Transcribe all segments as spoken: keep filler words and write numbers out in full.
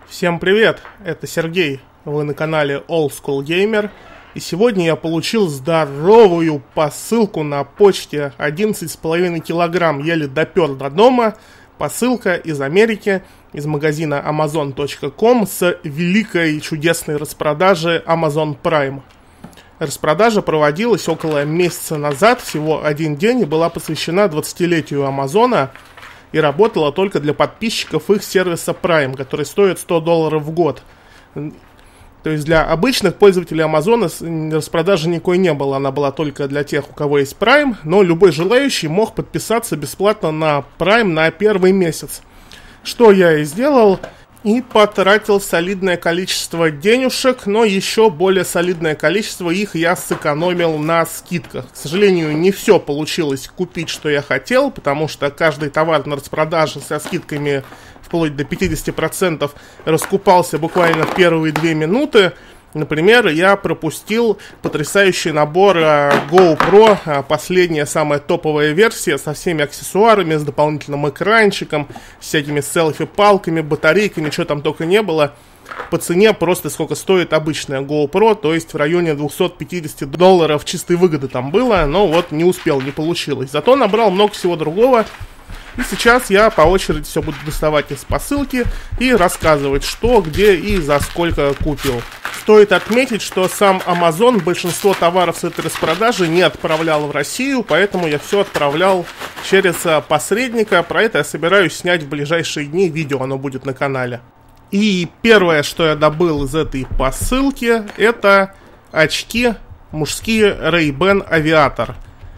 Всем привет, это Сергей, вы на канале Old School Gamer, и сегодня я получил здоровую посылку на почте, одиннадцать с половиной килограмм, еле допер до дома, посылка из Америки, из магазина амазон точка ком с великой чудесной распродажи Amazon Prime. Распродажа проводилась около месяца назад, всего один день, и была посвящена двадцатилетию Амазона, и работала только для подписчиков их сервиса Prime, который стоит сто долларов в год. То есть для обычных пользователей Амазона распродажи никакой не было, она была только для тех, у кого есть Prime, но любой желающий мог подписаться бесплатно на Prime на первый месяц. Что я и сделал, и потратил солидное количество денежек, но еще более солидное количество их я сэкономил на скидках. К сожалению, не все получилось купить, что я хотел, потому что каждый товар на распродаже со скидками вплоть до пятидесяти процентов раскупался буквально в первые две минуты. Например, я пропустил потрясающий набор GoPro, последняя самая топовая версия, со всеми аксессуарами, с дополнительным экранчиком, с всякими селфи-палками, батарейками, что там только не было. По цене просто сколько стоит обычная GoPro, то есть в районе двухсот пятидесяти долларов чистой выгоды там было, но вот не успел, не получилось. Зато набрал много всего другого. И сейчас я по очереди все буду доставать из посылки и рассказывать, что, где и за сколько купил. Стоит отметить, что сам Amazon большинство товаров с этой распродажи не отправлял в Россию, поэтому я все отправлял через посредника. Про это я собираюсь снять в ближайшие дни видео, оно будет на канале. И первое, что я добыл из этой посылки, это очки мужские Ray-Ban Aviator.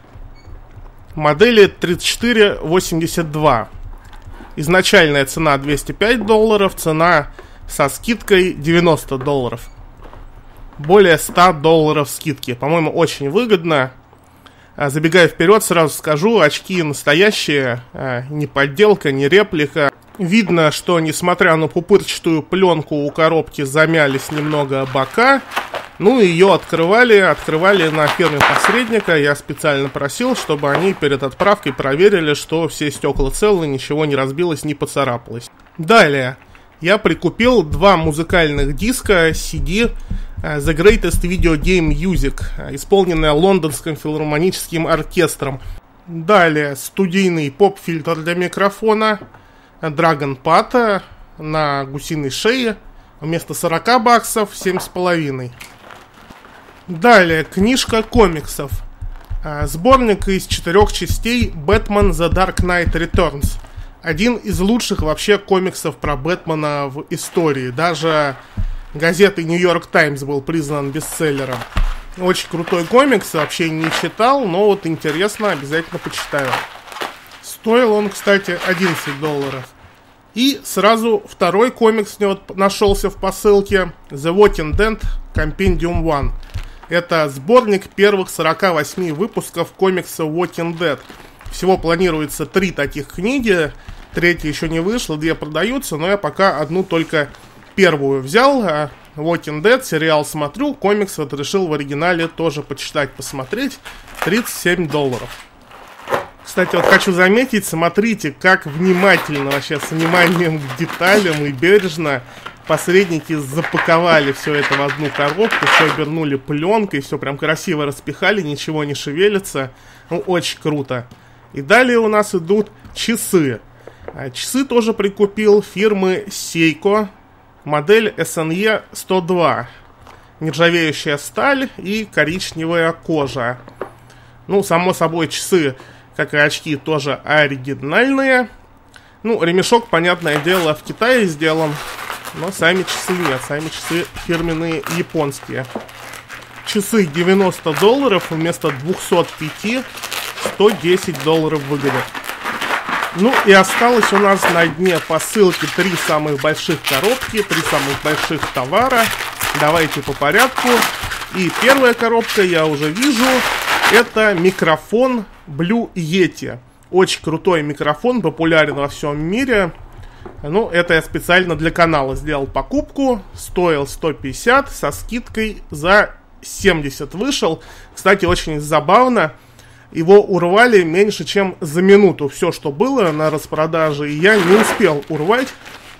Модели тридцать четыре восемьдесят два. Изначальная цена двести пять долларов, цена со скидкой девяносто долларов. Более ста долларов скидки. По-моему, очень выгодно. Забегая вперед, сразу скажу, очки настоящие, не подделка, не реплика. Видно, что несмотря на пупырчатую пленку у коробки замялись немного бока. Ну, ее открывали, открывали на фирме посредника. Я специально просил, чтобы они перед отправкой проверили, что все стекла целы, ничего не разбилось, не поцарапалось. Далее, я прикупил два музыкальных диска си ди The Greatest Video Game Music, исполненная Лондонским филармоническим оркестром. Далее, студийный поп-фильтр для микрофона Dragon Pad на гусиной шее. Вместо сорока баксов семь с половиной. Далее, книжка комиксов. Сборник из четырех частей Batman The Dark Knight Returns. Один из лучших вообще комиксов про Бэтмена в истории. Даже газетой New York Times был признан бестселлером. Очень крутой комикс, вообще не читал, но вот интересно, обязательно почитаю. Стоил он, кстати, одиннадцать долларов. И сразу второй комикс у него нашелся в посылке. The Walking Dead Compendium один. Это сборник первых сорока восьми выпусков комикса Walking Dead. Всего планируется три таких книги. Третья еще не вышла, две продаются, но я пока одну только первую взял. Walking Dead, сериал смотрю, комикс вот решил в оригинале тоже почитать, посмотреть. тридцать семь долларов. Кстати, вот хочу заметить, смотрите, как внимательно, вообще с вниманием к деталям и бережно посредники запаковали все это в одну коробку, все обернули пленкой, все прям красиво распихали, ничего не шевелится. Ну, очень круто. И далее у нас идут часы. Часы тоже прикупил фирмы Seiko, модель эс эн и сто два. Нержавеющая сталь и коричневая кожа. Ну, само собой, часы, как и очки, тоже оригинальные. Ну, ремешок, понятное дело, в Китае сделан. Но сами часы нет, сами часы фирменные японские. Часы девяносто долларов, вместо двухсот пяти сто десять долларов выгодят. Ну и осталось у нас на дне посылки три самых больших коробки, три самых больших товара. Давайте по порядку. И первая коробка, я уже вижу, это микрофон Blue Yeti. Очень крутой микрофон, популярен во всем мире. Ну, это я специально для канала сделал покупку. Стоил сто пятьдесят, со скидкой за семьдесят вышел. Кстати, очень забавно. Его урвали меньше, чем за минуту. Все, что было на распродаже, и я не успел урвать.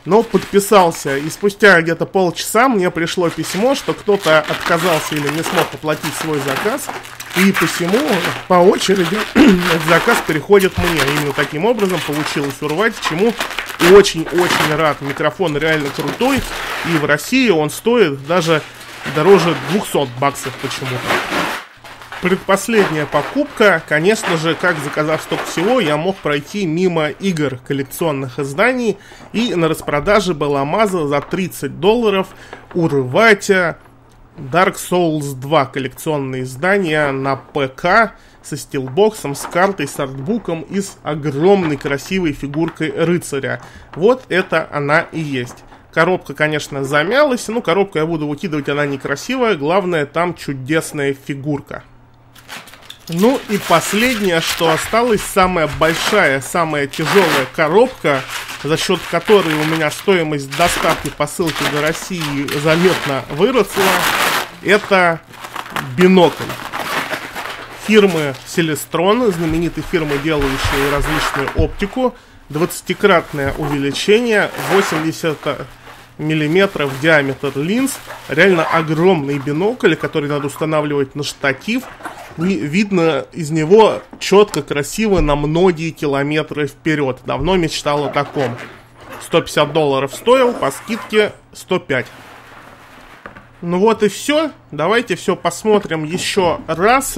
но подписался. И спустя где-то полчаса мне пришло письмо, что кто-то отказался или не смог оплатить свой заказ. И посему по очереди этот заказ переходит мне. Именно таким образом получилось урвать, чему очень-очень рад. Микрофон реально крутой. И в России он стоит даже дороже двухсот баксов почему-то. Предпоследняя покупка, конечно же, как заказав столько всего, я мог пройти мимо игр коллекционных изданий, и на распродаже была Маза за тридцать долларов урвать Dark Souls два коллекционные издания на ПК со стилбоксом, с картой, с артбуком и с огромной красивой фигуркой рыцаря. Вот это она и есть. Коробка, конечно, замялась, но коробку я буду выкидывать, она некрасивая, главное, там чудесная фигурка. Ну и последнее, что осталось, самая большая, самая тяжелая коробка, за счет которой у меня стоимость доставки посылки до России заметно выросла, это бинокль фирмы Celestron, знаменитой фирмы, делающей различную оптику, двадцатикратное увеличение, восемьдесят миллиметров диаметр линз, реально огромный бинокль, который надо устанавливать на штатив. И видно из него четко, красиво на многие километры вперед. Давно мечтал о таком. сто пятьдесят долларов стоил, по скидке сто пять. Ну вот и все. Давайте все посмотрим еще раз.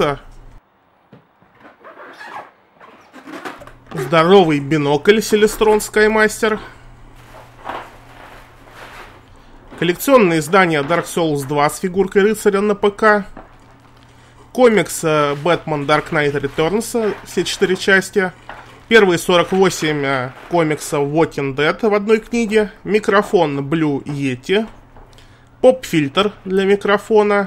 Здоровый бинокль Celestron SkyMaster. Коллекционное издание Dark Souls два с фигуркой рыцаря на ПК. Комикс Batman Dark Knight Returns, все четыре части. Первые сорок восемь комиксов Walking Dead в одной книге. Микрофон Blue Yeti. Поп-фильтр для микрофона.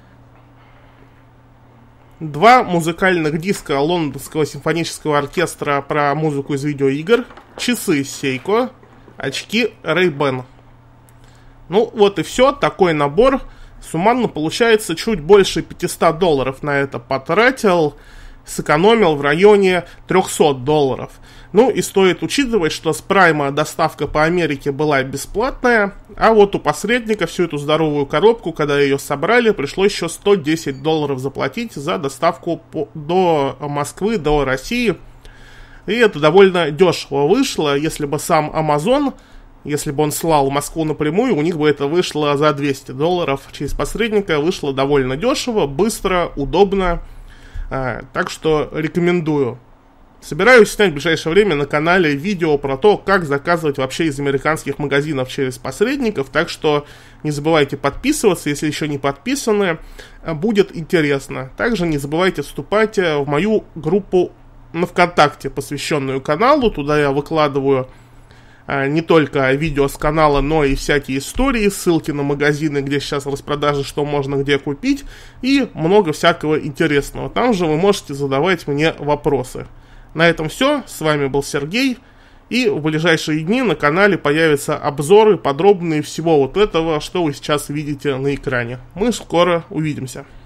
Два музыкальных диска Лондонского симфонического оркестра про музыку из видеоигр. Часы Seiko. Очки Ray-Ban. Ну вот и все, такой набор. Суммарно получается чуть больше пятьсот долларов на это потратил, сэкономил в районе триста долларов. Ну и стоит учитывать, что с Прайма доставка по Америке была бесплатная, а вот у посредника всю эту здоровую коробку, когда ее собрали, пришлось еще сто десять долларов заплатить за доставку по, до Москвы, до России. И это довольно дешево вышло, если бы сам Amazon... Если бы он слал в Москву напрямую, у них бы это вышло за двести долларов. Через посредника вышло довольно дешево, быстро, удобно. А, так что рекомендую. Собираюсь снять в ближайшее время на канале видео про то, как заказывать вообще из американских магазинов через посредников. Так что не забывайте подписываться, если еще не подписаны. Будет интересно. Также не забывайте вступать в мою группу на ВКонтакте, посвященную каналу. Туда я выкладываю не только видео с канала, но и всякие истории, ссылки на магазины, где сейчас распродажи, что можно где купить, и много всякого интересного. Там же вы можете задавать мне вопросы. На этом все. С вами был Сергей. И в ближайшие дни на канале появятся обзоры подробные всего вот этого, что вы сейчас видите на экране. Мы скоро увидимся.